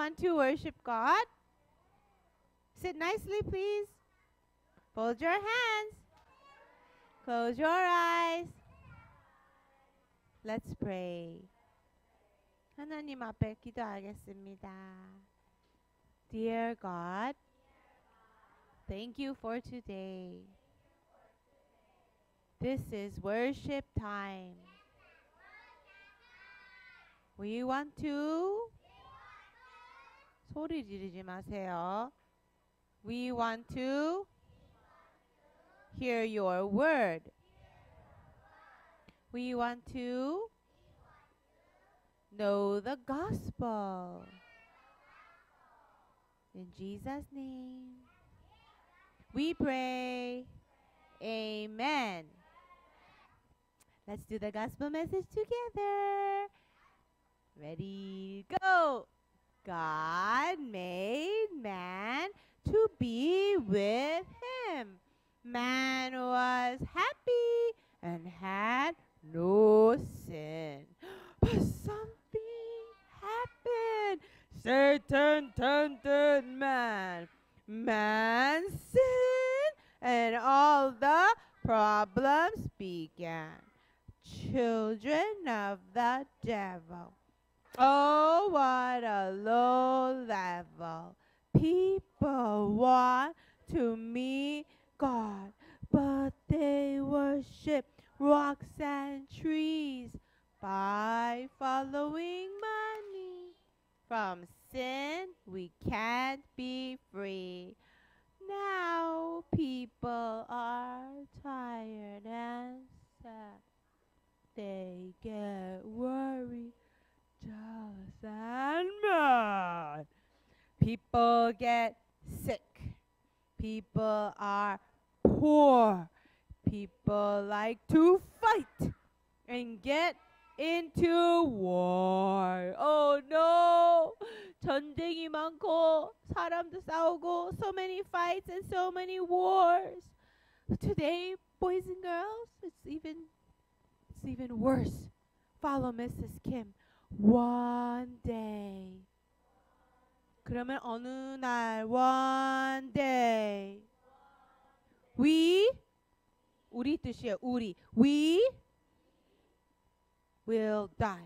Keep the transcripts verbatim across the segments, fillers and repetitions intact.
want to worship God? Sit nicely, please. Fold your hands. Close your eyes. Let's pray. 하나님 앞에 기도하겠습니다. Dear God, thank you for today. This is worship time. We want to 소리 지르지 마세요. We want to hear your word. We want to know the gospel. In Jesus' name, we pray. Amen. Let's do the gospel message together. Ready, go. God made man to be with him. Man was happy and had no sin. But something happened. Satan tempted man. Man sinned and all the problems began. Children of the devil. Oh, what a low level. People want to meet God, but they worship rocks and trees by following money. From sin, we can't be free. Now people are tired and sad. They get worried, jealous, and mad. People get sick. People are poor. People like to fight and get into war. Oh no! 전쟁이 많고 사람도 싸우고 so many fights and so many wars. Today, boys and girls, it's even it's even worse. Follow Missus Kim. One day. 그러면 어느 날 one day. We 우리 뜻이에요. 우리. We will die.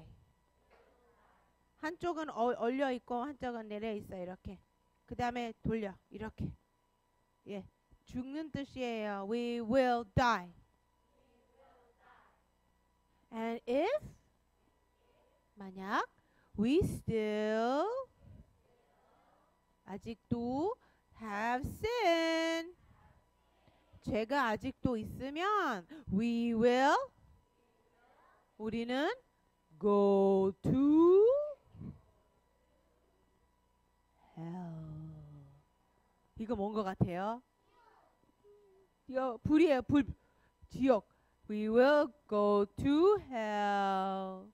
한쪽은 어, 얼려 있고 한쪽은 내려 있어 이렇게. 그 다음에 돌려 이렇게. 예, 죽는 뜻이에요. We will die. And if 만약 we still 아직도 have sin. 죄가 아직도 있으면 we will 우리는 go to hell. 이거 뭔 것 같아요? 이거 불이에요. 불. 지옥. We will go to hell.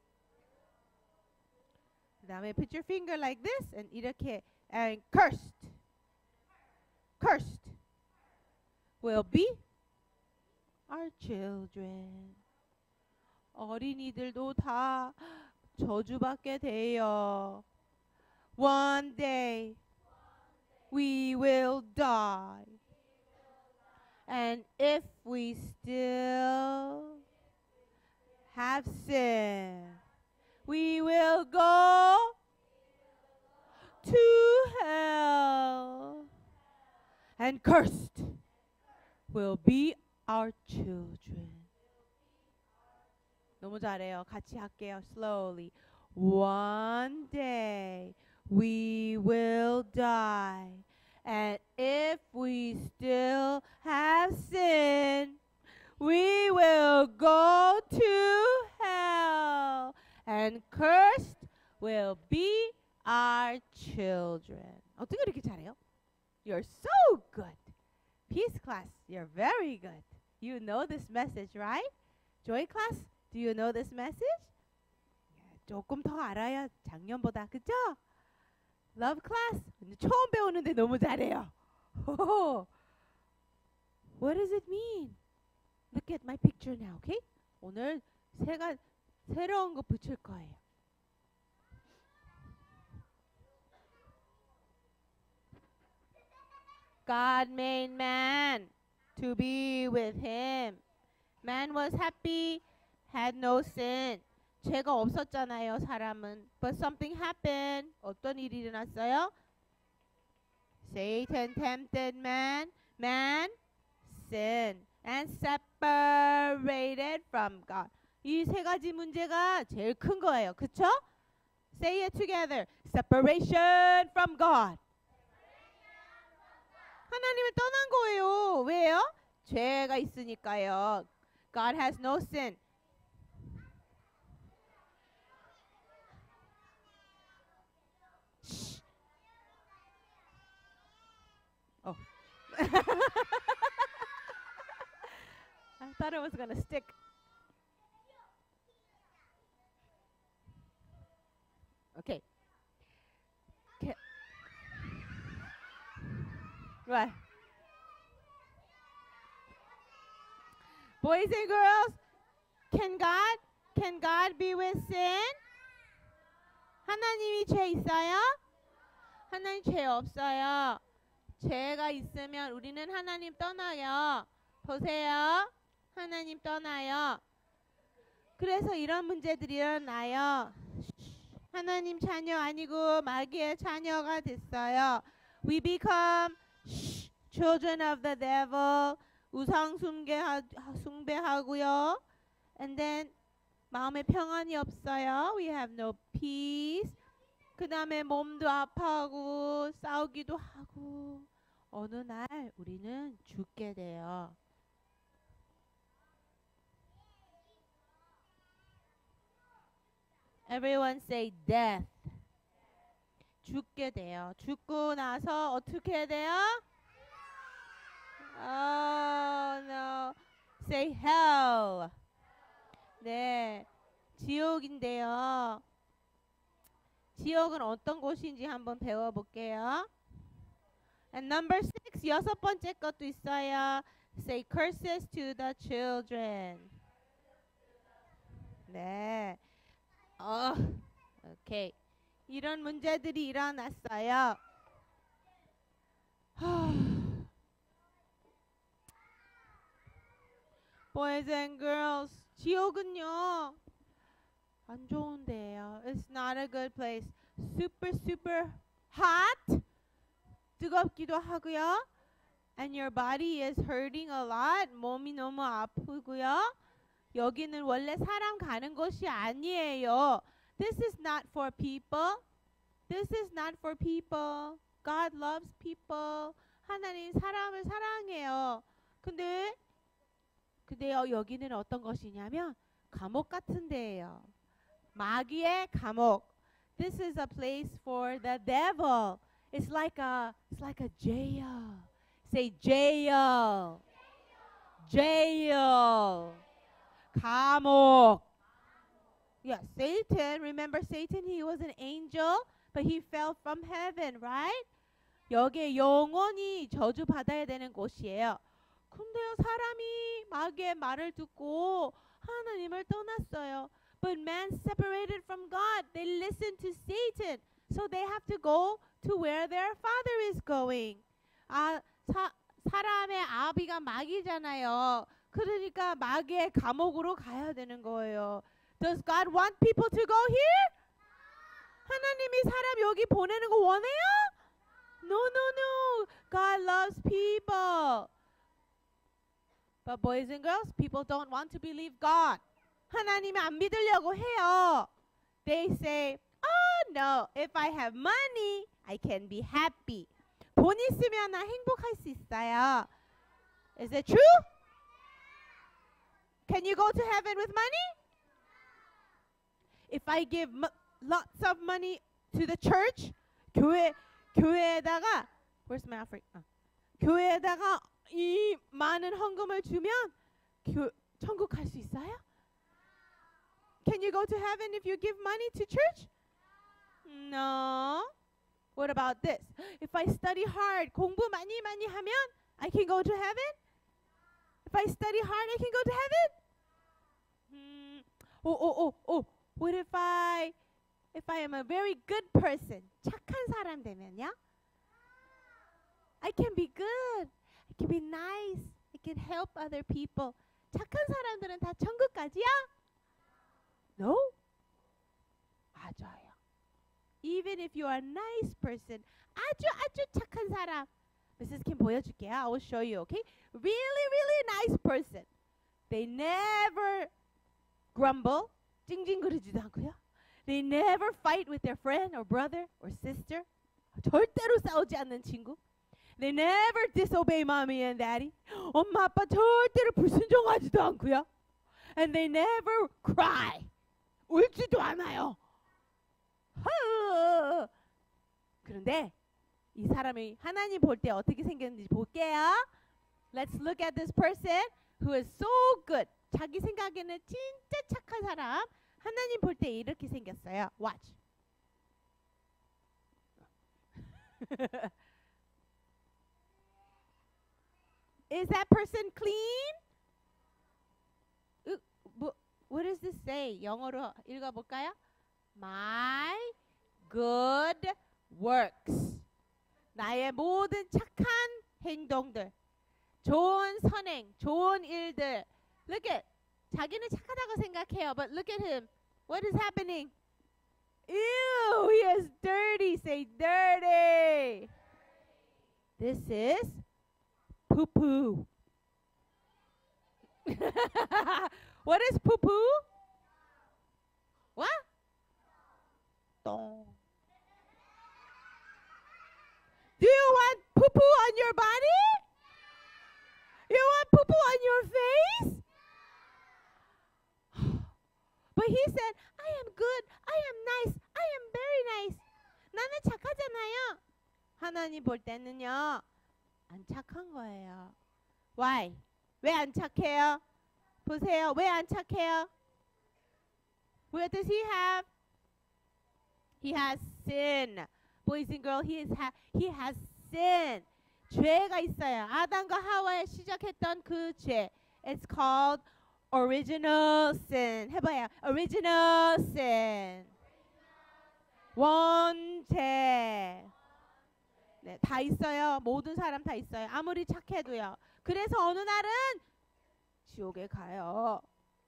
그 다음에 put your finger like this and 이렇게 and cursed. Cursed will be our children. 어린이들도 다 저주받게 돼요. One day we will die. And if we still have sin, we will go to hell. And cursed will be our children. 너무 잘해요. 같이 할게요. Slowly. One day we will die. And if we still have sin, we will go to hell. And cursed will be our children. 어떻게 이렇게 잘해요? You're so good. Peace class, you're very good. You know this message, right? Joy class, do you know this message? 조금 더 알아야 작년보다, 그죠? Love class, 처음 배우는데 너무 잘해요. What does it mean? Look at my picture now, okay? 오늘 새가 새로운 거 붙일 거예요. God made man to be with him. Man was happy, had no sin. 죄가 없었잖아요, 사람은. But something happened. 어떤 일이 일어났어요? Satan tempted man. Man sinned and separated from God. 이 세 가지 문제가 제일 큰 거예요. 그쵸? Say it together. Separation from God. 하나님을 떠난 거예요. 왜요? 죄가 있으니까요. God has no sin. Oh. I thought it was going to stick. Okay. Ca- Right. Boys and girls, can God can God be with sin? 하나님이 죄 있어요? 하나님 죄 없어요. 죄가 있으면 우리는 하나님 떠나요. 보세요. 하나님 떠나요. 그래서 이런 문제들이 일어나요. 하나님 자녀 아니고 마귀의 자녀가 됐어요. We become children of the devil. 우상 숭배하, 숭배하고요. And then 마음에 평안이 없어요. We have no peace. 그 다음에 몸도 아파하고 싸우기도 하고 어느 날 우리는 죽게 돼요. Everyone say death. 죽게 돼요. 죽고 나서 어떻게 돼요? Oh no. Say hell. 네. 지옥인데요. 지옥은 어떤 곳인지 한번 배워볼게요. And number six, 여섯 번째 것도 있어요. Say curses to the children. 네. 어, 오케이. 이런 문제들이 일어났어요. Boys and girls, 지옥은요. 안 좋은데요. It's not a good place. Super, super hot. 뜨겁기도 하고요. And your body is hurting a lot. 몸이 너무 아프고요. 여기는 원래 사람 가는 곳이 아니에요. This is not for people. This is not for people. God loves people. 하나님 사람을 사랑해요. 근데 근데요, 여기는 어떤 것이냐면 감옥 같은 데예요. 마귀의 감옥. This is a place for the devil. It's like a it's like a jail. Say jail. Jail. 감옥. Yeah, Satan. Remember Satan? He was an angel, but he fell from heaven, right? 여기에 영원히 저주 받아야 되는 곳이에요. 근데요, 사람이 마귀의 말을 듣고 하나님을 떠났어요. But man separated from God. They listened to Satan. So they have to go to where their father is going. 아, 사, 사람의 아비가 마귀잖아요. 그러니까 마귀의 감옥으로 가야 되는 거예요. Does God want people to go here? 하나님이 사람 여기 보내는 거 원해요? No, no, no. God loves people. But boys and girls, people don't want to believe God. 하나님이 안 믿으려고 해요. They say, oh no, if I have money, I can be happy. 돈 있으면 나 행복할 수 있어요. Is it true? Can you go to heaven with money? If I give m- lots of money to the church, 교회 교회에다가 where's my offering? 어. 교회에다가 이 많은 헌금을 주면 교, 천국 갈 수 있어요? Can you go to heaven if you give money to church? No. What about this? If I study hard, 공부 많이 많이 하면 I can go to heaven? If I study hard, I can go to heaven? Hmm. Oh, oh, oh, oh. What if I if I am a very good person? 착한 사람 되면요? I can be good. I can be nice. I can help other people. 착한 사람들은 다 천국 가지야? No? 맞아요. Even if you are a nice person, 아주 아주 착한 사람. 미세스 Kim 보여줄게요. I will show you, okay? Really, really nice person. They never grumble. 찡찡거리지도 않고요. They never fight with their friend or brother or sister. 절대로 싸우지 않는 친구. They never disobey mommy and daddy. 엄마 아빠 절대로 불순종하지도 않고요. And they never cry. 울지도 않아요. 그런데 이 사람이 하나님 볼 때 어떻게 생겼는지 볼게요. Let's look at this person who is so good. 자기 생각에는 진짜 착한 사람. 하나님 볼 때 이렇게 생겼어요. Watch. Is that person clean? Uh, 뭐, what does this say? 영어로 읽어볼까요? My good works. 나의 모든 착한 행동들. 좋은 선행, 좋은 일들. Look at. 자기는 착하다고 생각해요. But look at him. What is happening? Ew, he is dirty. Say dirty. This is poo-poo. What is poo-poo? What? 똥. Do you want poo-poo on your body? You want poo-poo on your face? But he said, I am good. I am nice. I am very nice. 나는 착하잖아요. 하나님 볼 때는요. 안 착한 거예요. Why? 왜 안 착해요? 보세요. 왜 안 착해요? What does he have? He has sin. Boys and girls, he, is ha he has sin. 죄가 있어요. 아담과 하와에 시작했던 그 죄. It's called original sin. 해봐요. Original sin. 원죄. 네, 다 있어요. 모든 사람 다 있어요. 아무리 착해도요. 그래서 어느 날은 지옥에 가요.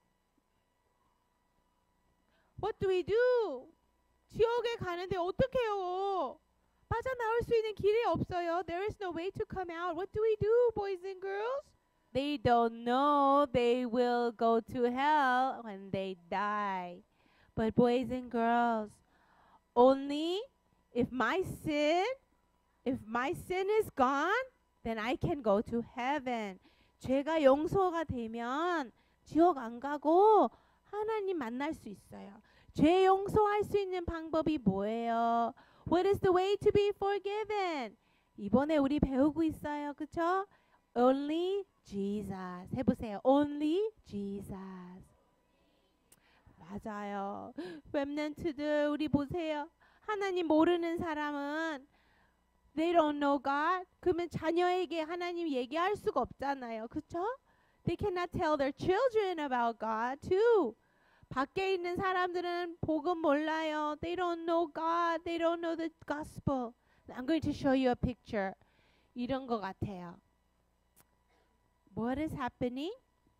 What do we do? 지옥에 가는데 어떡해요? 빠져나올 수 있는 길이 없어요. There is no way to come out. What do we do, boys and girls? They don't know they will go to hell when they die. But boys and girls, only if my sin, if my sin is gone, then I can go to heaven. 죄가 용서가 되면 지옥 안 가고 하나님 만날 수 있어요. 죄 용서할 수 있는 방법이 뭐예요? What is the way to be forgiven? 이번에 우리 배우고 있어요. 그쵸? Only Jesus. 해보세요. Only Jesus. 맞아요. 렘넌트들 우리 보세요. 하나님 모르는 사람은 They don't know God. 그러면 자녀에게 하나님 얘기할 수가 없잖아요. 그쵸? They cannot tell their children about God too. 밖에 있는 사람들은 복음 몰라요. They don't know God. They don't know the gospel. I'm going to show you a picture. 이런 것 같아요. What is happening?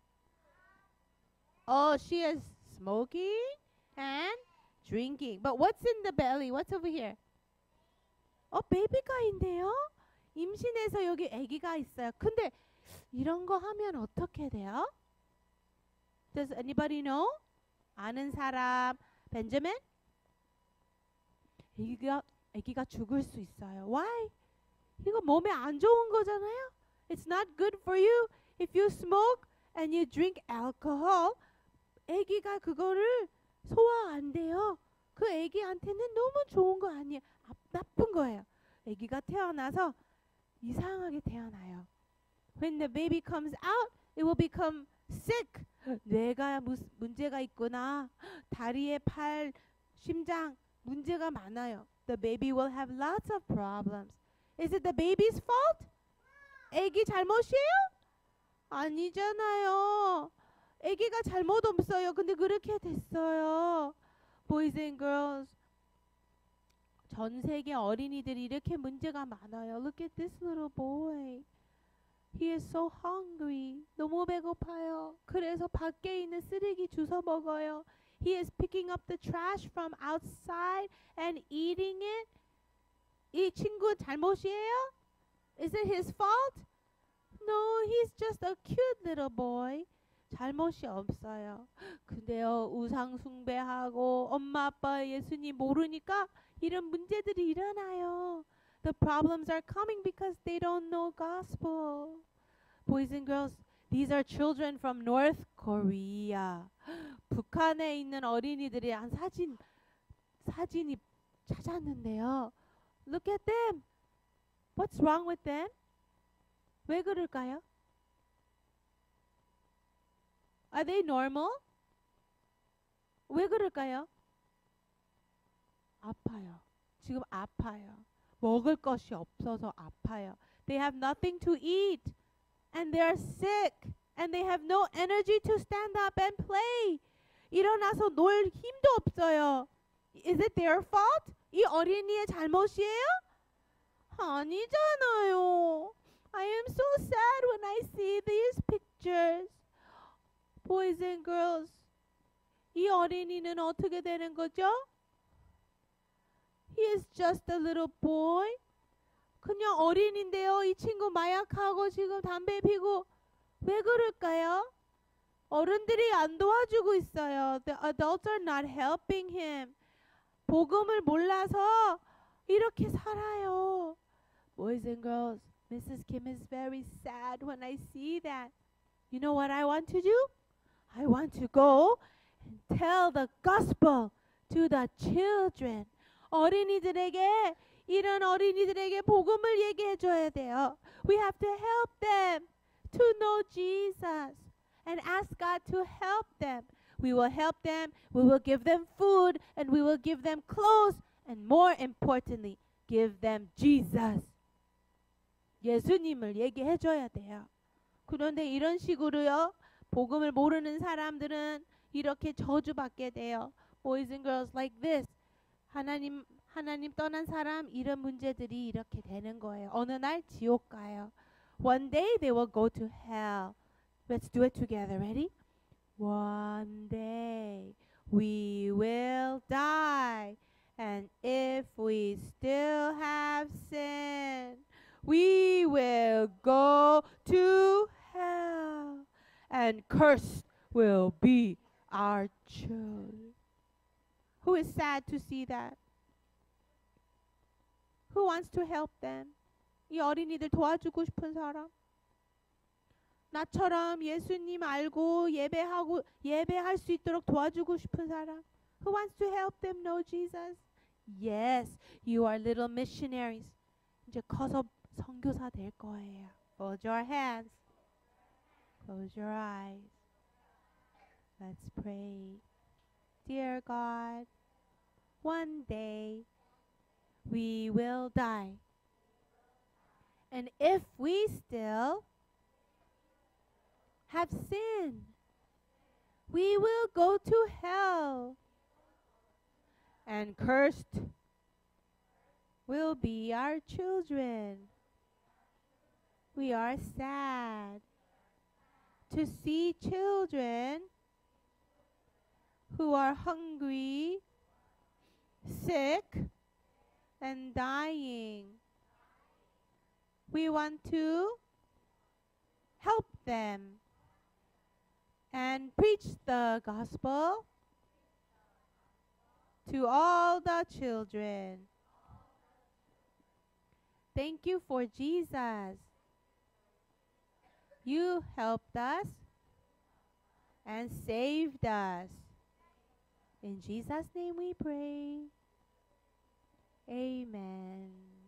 Oh, she is smoking and drinking. But what's in the belly? What's over here? 어, 베이비가 있네요. 임신해서 여기 아기가 있어요. 근데 이런 거 하면 어떻게 돼요? Does anybody know? 아는 사람, 벤저민? 아기가, 아기가 죽을 수 있어요. Why? 이거 몸에 안 좋은 거잖아요. It's not good for you. If you smoke and you drink alcohol, 아기가 그거를 소화 안 돼요. 그 아기한테는 너무 좋은 거 아니에요. 아, 나쁜 거예요. 아기가 태어나서 이상하게 태어나요. When the baby comes out, it will become sick. 뇌가 무, 문제가 있구나. 다리에 팔, 심장 문제가 많아요. The baby will have lots of problems. Is it the baby's fault? 아기 잘못이에요? 아니잖아요. 아기가 잘못 없어요. 근데 그렇게 됐어요. Boys and girls, 전 세계 어린이들이 이렇게 문제가 많아요. Look at this little boy. He is so hungry. 너무 배고파요. 그래서 밖에 있는 쓰레기 주워 먹어요. He is picking up the trash from outside and eating it. 이 친구 잘못이에요? Is it his fault? No, he's just a cute little boy. 잘못이 없어요. 근데요, 우상 숭배하고 엄마 아빠 예수님 모르니까 이런 문제들이 일어나요. The problems are coming because they don't know gospel. Boys and girls, these are children from North Korea. 북한에 있는 어린이들이 한 사진 사진이 찾았는데요. Look at them. What's wrong with them? 왜 그럴까요? Are they normal? 왜 그럴까요? 아파요. 지금 아파요. 먹을 것이 없어서 아파요. They have nothing to eat. And they are sick. And they have no energy to stand up and play. 일어나서 놀 힘도 없어요. Is it their fault? 이 어린이의 잘못이에요? 아니잖아요. I am so sad when I see these pictures. Boys and girls, 이 어린이는 어떻게 되는 거죠? He is just a little boy. 그냥 어린인데요. 이 친구 마약하고 지금 담배 피고 왜 그럴까요? 어른들이 안 도와주고 있어요. The adults are not helping him. 복음을 몰라서 이렇게 살아요. Boys and girls, Missus Kim is very sad when I see that. You know what I want to do? I want to go and tell the gospel to the children. 어린이들에게 이런 어린이들에게 복음을 얘기해 줘야 돼요. We have to help them to know Jesus and ask God to help them. We will help them, we will give them food, and we will give them clothes, and more importantly, give them Jesus. 예수님을 얘기해 줘야 돼요. 그런데 이런 식으로요. 복음을 모르는 사람들은 이렇게 저주받게 돼요. Boys and girls like this. 하나님 하나님 떠난 사람 이런 문제들이 이렇게 되는 거예요. 어느 날 지옥 가요. One day they will go to hell. Let's do it together. Ready? One day we will die. And if we still have sin, we will go to hell. And cursed will be our children. Who is sad to see that? Who wants to help them? 이 어린이들 도와주고 싶은 사람? 나처럼 예수님 알고 예배하고 예배할 수 있도록 도와주고 싶은 사람? Who wants to help them know Jesus? Yes, you are little missionaries. 이제 커서 선교사 될 거예요. Hold your hands. Close your eyes. Let's pray. Dear God, one day we will die. And if we still have sin, we will go to hell. And cursed will be our children. We are sad to see children who are hungry, sick, and dying. We want to help them and preach the gospel to all the children. Thank you for Jesus. You helped us and saved us. In Jesus' name we pray. Amen.